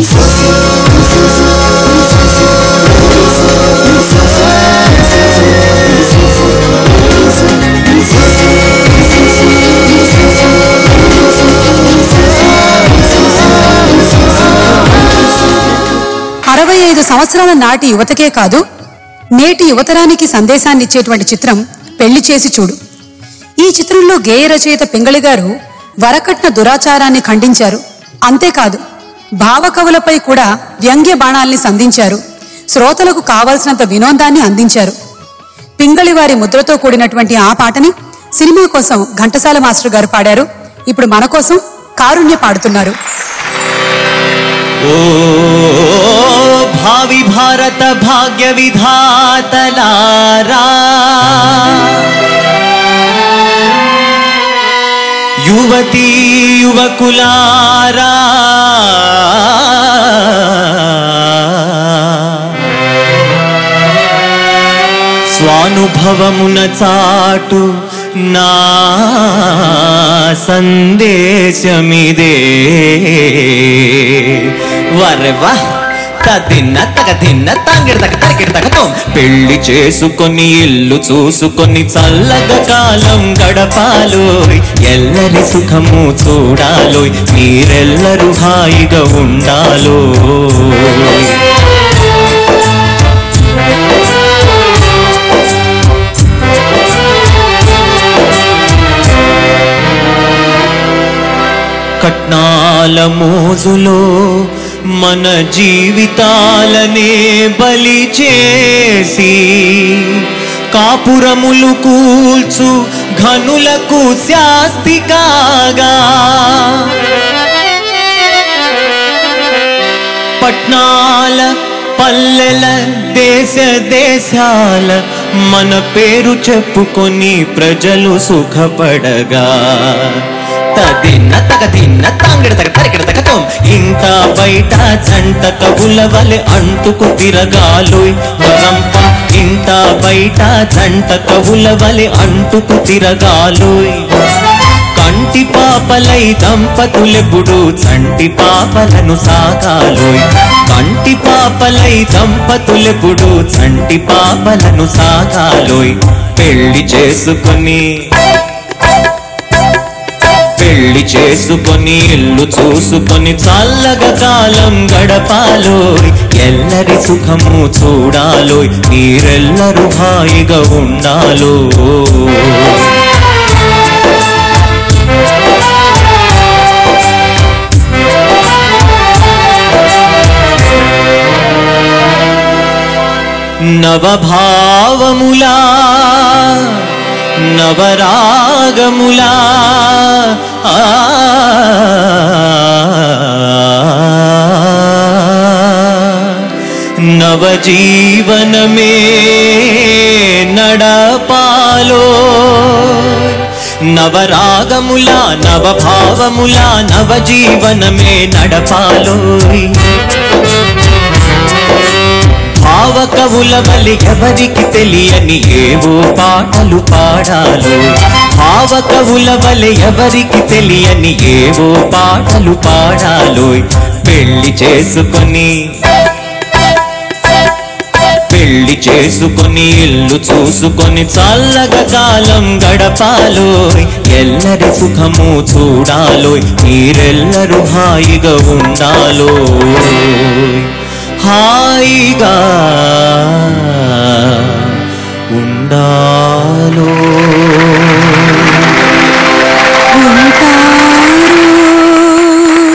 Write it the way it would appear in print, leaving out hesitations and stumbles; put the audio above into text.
సంవత్సరాల నాటి యువతకే కాదు, నేటి యువతరానికి సందేశాన్ని ఇచ్చేటువంటి చిత్రం పెళ్లి చేసి చూడు. ఈ చిత్రంలో గేయ రచయిత పింగళి గారు వరకట్న దురాచారాన్ని ఖండించారు. అంతేకాదు, భావకవులపై కూడా వ్యంగ్య బాణాల్ని సంధించారు. శ్రోతలకు కావాల్సినంత వినోదాన్ని అందించారు. పింగళి వారి ముద్రతో కూడినటువంటి ఆ పాటని సినిమా కోసం ఘంటసాల మాస్టర్ గారు పాడారు. ఇప్పుడు మన కోసం కారుణ్య పాడుతున్నారు. ఓ భావి భారత భాగ్య విధాతలారా, యువతీ యువకులారా, స్వానుభవమున చాటు నా సందేశమిదే. వరవా తదిన్న తగ తిన్న తంగిడి తగ తగిడి తగతో పెళ్లి చేసుకొని ఇల్లు చూసుకొని చల్లగా కాలం గడపాలోయ్. ఎల్లరి సుఖము చూడాలోయ్, మీరెల్లరూ హాయిగా ఉండాలోయ్. కట్నాల మోజులో మన జీవితాలనే బలి చేసి కాపురములు కూల్చు ఘనులకు శాస్తి కాగా, పట్నాల పల్లెల దేశ దేశాల మన పేరు చెప్పుకొని ప్రజలు సుఖపడగా, తదిన్న తగ తిన్న తంగిడి తగ తరికిడి తగతో ఇంత బయట జంట కవుల వలె అంటుకు తిరగాలోయ్. వరంపం ఇంత బయట జంట కవుల వలె అంటుకు తిరగాలోయ్. కంటి పాపలై దంపతులెప్పుడు చంటి పాపలను సాకాలోయ్. కంటి పాపలై దంపతులెప్పుడు చంటి పాపలను సాకాలోయ్. పెళ్లి చేసుకొని పెళ్లి చేసుకొని ఇల్లు చూసుకొని చల్లగా కాలం గడపాలోయ్. ఎల్లరి సుఖము చూడాలోయ్, మీరెల్లరూ హాయిగా ఉండాలోయ్. నవభావములా నవరాగములా నవజీవనమే నడపాలో. నవరాగములా నవభావములా నవజీవనమే నడపాలో. భావకవుల వలె ఎవరికి తెలియని ఏవో పాటలు పాడాలో. భావకవుల వలె ఎవరికి తెలియని ఏవో పాటలు పాడాలోయ్. పెళ్లి చేసుకొని పెళ్లి చేసుకొని ఇల్లు చూసుకొని చల్లగా కాలం గడపాలోయ్. ఎల్లరి సుఖము చూడాలోయ్, మీరెల్లరూ హాయిగా ఉండాలోయ్. హాయిగా ఉండాలోయ్.